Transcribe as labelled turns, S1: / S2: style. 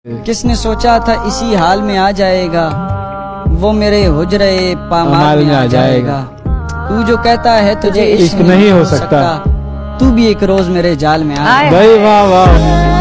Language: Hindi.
S1: किसने सोचा था इसी हाल में आ जाएगा, वो मेरे हुजरे पामाल में आ जाएगा। तू जो कहता है तुझे इश्क नहीं हो सकता, तू भी एक रोज मेरे जाल में आ।
S2: भाई वाह वाह।